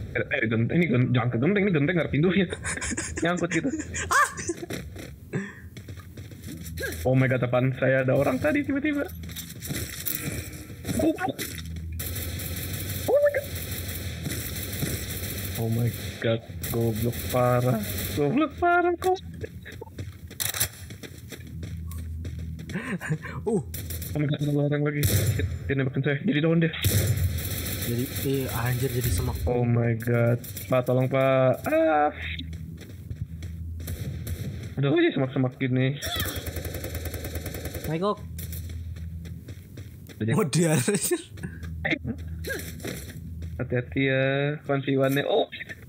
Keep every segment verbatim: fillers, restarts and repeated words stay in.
Eh, eh genteng ini gen- jangan ke genteng ini genteng nggak pintunya. Nyangkut gitu. Oh my god, depan saya ada orang tadi tiba-tiba. Oh, oh my god. Oh my god, goblok parah. Goblok parah kok. Uh, Oh my god, ada orang lagi. Shit, dia nembakin saya. Jadi down deh. jadi eh anjir jadi semak. Oh my god. Pak, tolong Pak. Ah. Aduh, aja semak-semak gini. Naik kok. Udah, Oh dia. hati-hati ya, konsiwannya. Oh.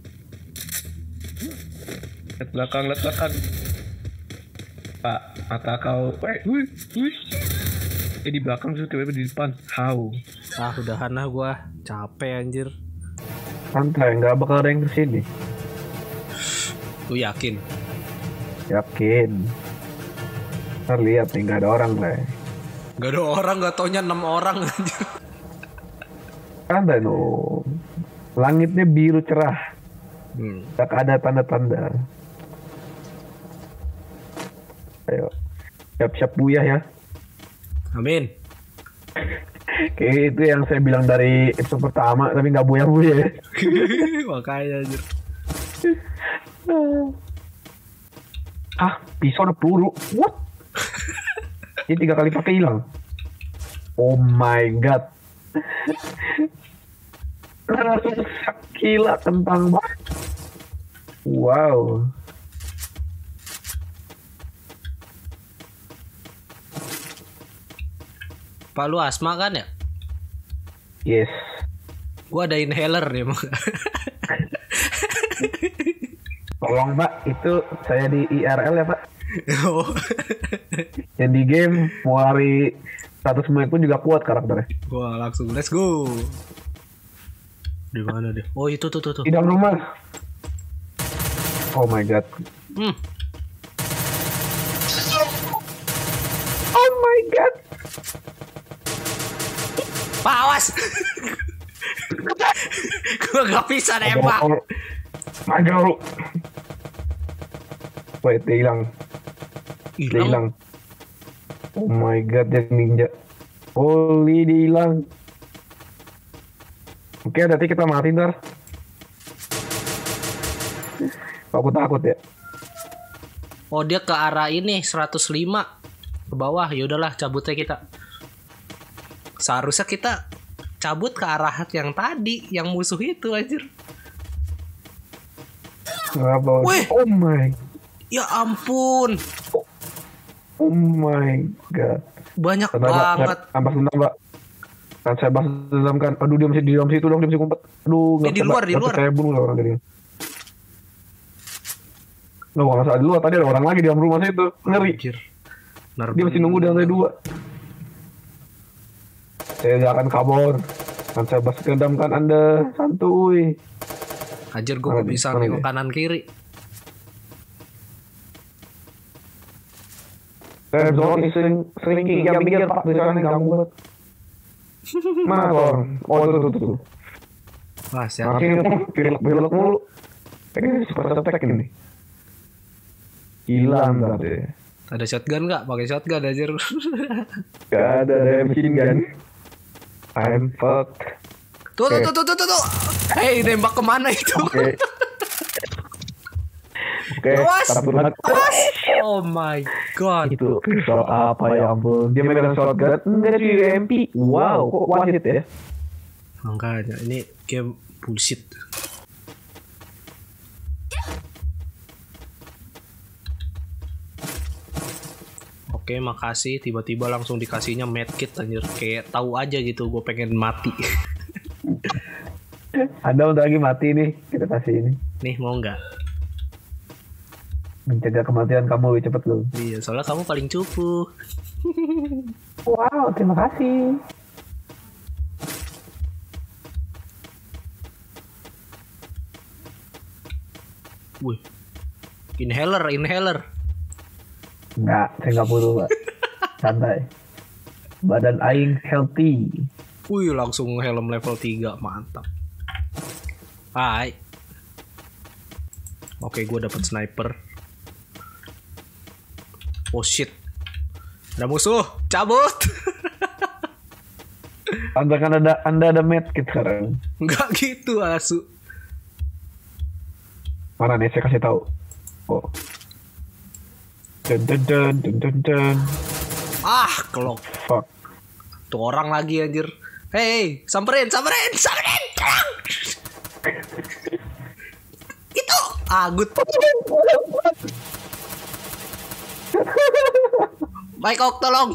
Lihat belakang, lihat belakang. Pak, mata kau. Wih, wih, wih. Eh di belakang sih, tiba-tiba di depan. How? Ah udahan lah gua, capek anjir. Santai, nggak bakal ada yang kesini. Lu yakin? Yakin. Ntar lihat nih, nggak ada orang lah. Gak ada orang, gak taunya enam orang anjir. Ada no. Langitnya biru cerah. Hmm. Tak ada tanda-tanda. Ayo, siap-siap buyah ya. Amin. Kayak itu yang saya bilang dari episode pertama, tapi nggak buyah-buyah ya. Makanya anjir. Ah, pisau ada peluru. What? Ini tiga kali pakai hilang. Oh my god. Langsung gila kentang banget. Wow. Pak lu asma kan ya? Yes. Gua ada inhaler nih emang. Tolong Pak, itu saya di I R L ya Pak. Oh. Yang di game mau hari seratus menit pun juga kuat karakternya. Wah langsung let's go. Di mana deh? Oh itu tuh tuh tuh. Di dalam rumah. Oh my god. Hmm. Oh my god. Pak awas. Gua gak bisa nembak. Maju. Wait, dia hilang. Dia hilang. Oh my god, dia ninja. Holy, dia hilang. Oke, nanti kita mati ntar. Aku takut ya. Oh dia ke arah ini seratus lima ke bawah. Ya udahlah cabut aja kita. Seharusnya kita cabut ke arah yang tadi, yang musuh itu anjir. Kenapa? Wih. Oh my. Ya ampun. Oh my god. Banyak Bentar, banget. Pak. Ampas dendam, Pak. Kan saya bahas dendam kan. Aduh, dia masih di dalam situ dong, dia masih ngumpet. Aduh, Eh, di luar, di luar. Saya bunuh lah orang tadi. Loh, nggak salah di luar. Tadi ada orang lagi di dalam rumah saya itu. Ngeri. Anjir. Benar Dia masih nunggu di lantai dua. Saya tidak akan kabur. Kan saya bahas dendam kan Anda. Santuy. Anjir gue Mana gak dia? bisa Mana nengok dia? kanan kiri. Saya zone is sering sering yang minggir Pak. Di sana ganggu banget. Mana tuh orang? Oh, tuh, tuh, tuh, tuh. Wah siap. Makanya belok-belok mulu. Kayaknya super attack ini. Hilang tadi. Ada shotgun gak? Pakai shotgun anjir. Gak ada ada machine gun. I'm fucked. Tuh tuh tuh tuh tuh tuh. Hei nembak kemana itu? Oke. Oke. Awas. Para turun. Awas. Oh my god. Itu pistol apa ya ampun? Dia megang shotgun. Enggak cuy U M P. Wow. Kok one hit ya? Makanya ini game bullshit. Oke makasih. Tiba-tiba langsung dikasihnya medkit anjir. Kayak tahu aja gitu gue pengen mati. Ada untuk lagi mati nih. Kita kasih ini. Nih mau nggak? Mencegah kematian kamu lebih cepet loh. Iya soalnya kamu paling cupu. Wow, terima kasih. Wih. Inhaler, inhaler. Enggak, saya nggak perlu Pak. Santai. Badan aing healthy. Wih langsung helm level tiga. Mantap. Hai. Oke, gue dapet sniper. Oh shit. Ada musuh, cabut. Anda kan ada Anda ada medkit sekarang. Enggak gitu, asu. Mana nih saya kasih tahu. Oh. Dun dun dun dun dun dun. Ah, kelok. Fuck. Tuh orang lagi anjir. Hei, samperin, samperin, samperin. Tolong. Itu agut. Baik, ok, tolong.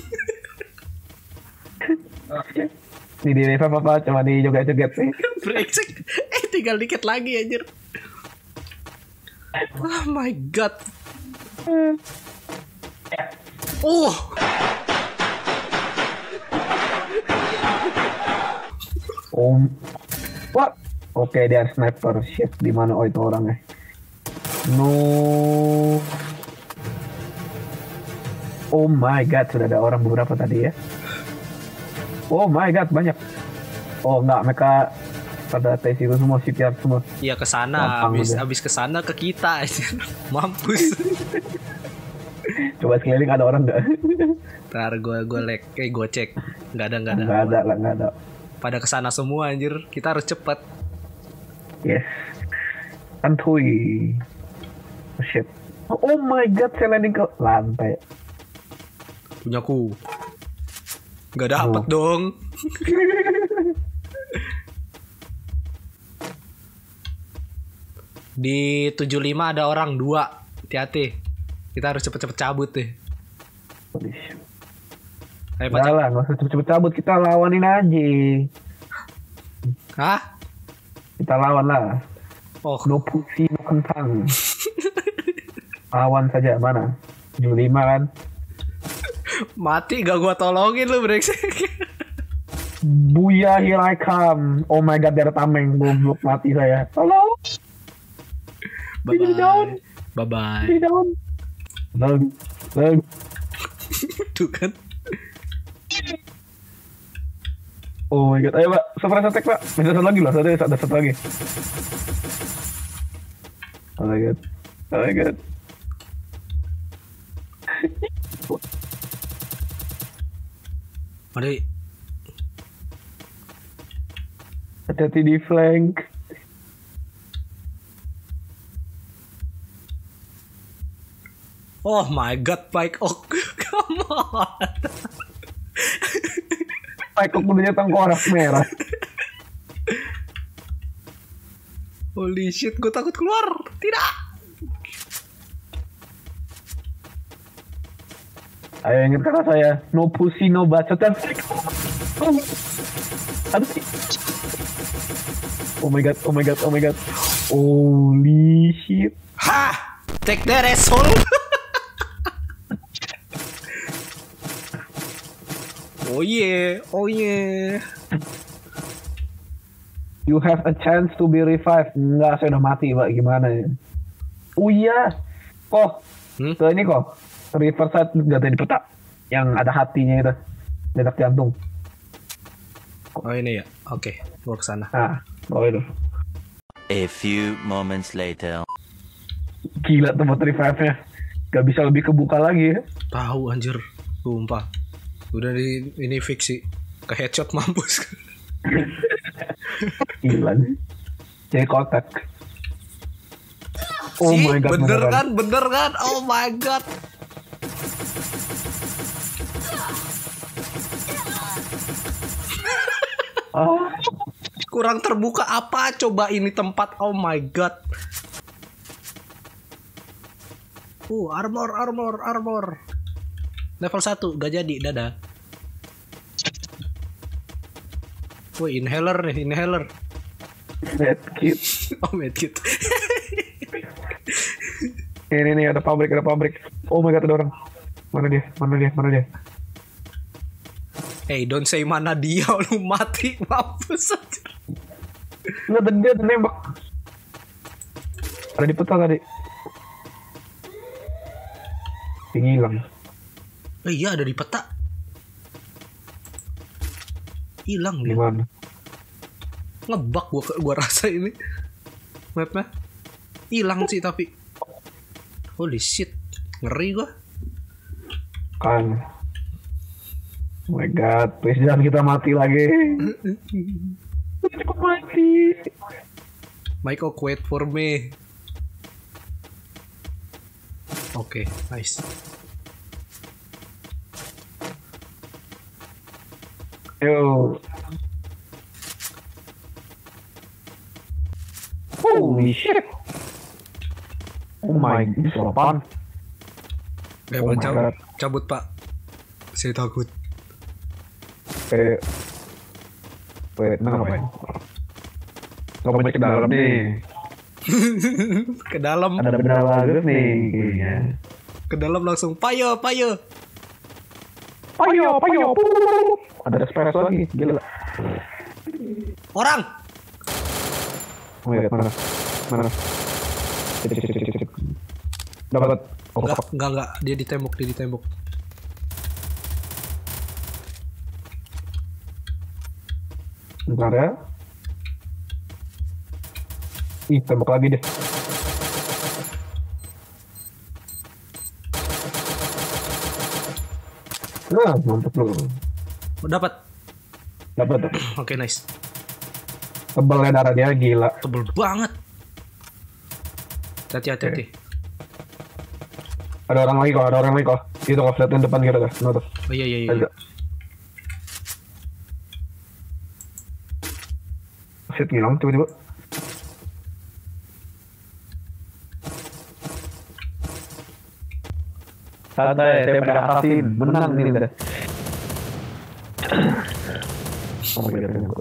Di di revive apa cuma di joget-joget sih. Brengsek. Eh, tinggal dikit lagi anjir. Oh my god. Oh. Om. What? Oke, dia sniper. Shit, di mana oh itu orangnya? No. Oh my god, sudah ada orang beberapa tadi ya. Oh my god, banyak. Oh enggak, mereka pada tes itu semua, C P R semua. Iya ke sana, Gampang habis udah. habis ke sana ke kita anjir. Mampus. Coba sekeliling ada orang enggak? Ntar gue gue lek, eh gue cek. Nggak ada nggak ada. Enggak ada lah, enggak ada. Pada kesana semua anjir. Kita harus cepet. Yes. Santuy. Oh shit. Oh my god, saya landing ke lantai. Punyaku. Nggak dapet Oh. dong. Di tujuh puluh lima ada orang dua. Hati-hati. Kita harus cepet-cepet cabut deh. Holy shit. Ayo Enggak Pak. lah, nggak usah cepet-cepet cabut, kita lawanin aja. Hah? Kita lawan lah. Oh, No pussy, no kentang. Lawan saja, mana? tujuh puluh lima kan? mati gak gua tolongin lu brengsek. Buya, here I come. Oh my god, ada tameng. Goblok, mati saya. Tolong, Bye Tidak down. bye. Bye bye. stay down. Lag, lag. Tuh kan. Oh my god, ayo pak, surprise attack pak. Ada satu lagi loh, ada ada satu lagi. Oh my god, oh my god. Mari. Hati-hati di flank. Oh my god, Mike. Oh, come on. Pak, kok punya tengkorak merah. Holy shit, gue takut keluar. Tidak. Ayo ingat kata saya, no pussy, no bacot dan oh. Aduh. Oh my god, oh my god, oh my god. Holy shit. Ha! Take that asshole. Oh yeah, oh yeah. You have a chance to be revived. Enggak, saya udah mati pak, gimana ya? Oh iya. Kok, Hmm? ke ini kok. Reverse side gak ada di peta. Yang ada hatinya itu. Detak jantung. Oh ini ya. Oke, gua kesana. Nah, oh itu. A few moments later. Gila tempat revive-nya. Gak bisa lebih kebuka lagi ya. Tahu anjir, sumpah. Udah di ini fiksi. Ke headshot mampus. Gila nih. Jadi kotak. Oh Si, my god, bener beneran. kan, bener kan? Oh my god. Ah, Kurang terbuka apa coba ini tempat? Oh my god. Uh, armor, armor, armor. Level satu, gak jadi, dadah. Wih, inhaler nih, inhaler. medkit. Oh, medkit. Ini nih ada pabrik, ada pabrik. Oh my god, ada orang. Mana dia? Mana dia? Mana dia? Hey, don't say mana dia, lu mati, mampus aja. Nggak, ada dia ada nembak. Ada di peta tadi. Tinggi hilang. Eh, iya ada di peta. Hilang Di dia. mana? Ngebug gua gua rasa ini. Mapnya hilang sih tapi. Holy shit. Ngeri gua. Kan. Oh my god, please jangan kita mati lagi. Cukup mati. Michael, wait for me. Oke, okay, nice. Yo. Holy shit. Oh my, ini apaan? Eh, Oh my cabut, God. cabut pak. Saya takut. Eh, wait, nah ngapain? Lompat ke dalam nih. Ke dalam, Ada benda bagus nih. kayaknya. ke dalam langsung payo, payo. Payo, payo. Ada espresso lagi, gila. Orang. Oh my god, mana? Mana? Cek, cek, cek, cek, cek. Dapat. Oh, Enggak, fuck. enggak, enggak. Dia ditembok, dia ditembok. Bentar ya. Ih, tembak lagi deh. Nah, mantap lu. Oh, dapat. Dapat tuh. Oke, nice. Tebal ya darah dia, gila. Tebel banget. Hati-hati, hati-hati. Ada orang lagi kok, ada orang lagi kok. Itu kok, liatin depan kita dah. Nah, tuh. Oh iya, iya, iya. Ayo. Shit, ngilang tiba-tiba. Santai, saya pada assassin. Menang nih udah. Oh my god.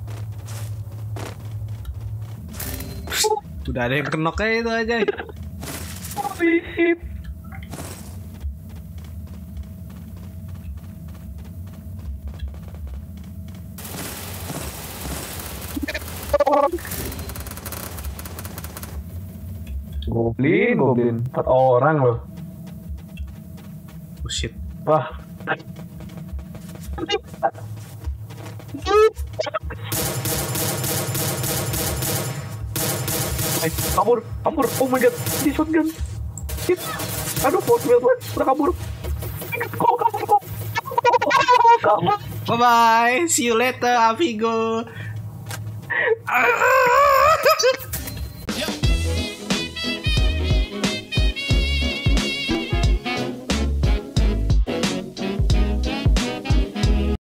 Udah ada yang kenok kayak itu aja. Holy shit. Goblin, goblin. Empat orang loh. Oh shit. Wah. Ay, kabur, kabur. Oh my god, di shotgun. Shit. Aduh, bot build udah kabur. Kok kabur kok? Kabur. Bye bye. See you later, Avigo. Ah!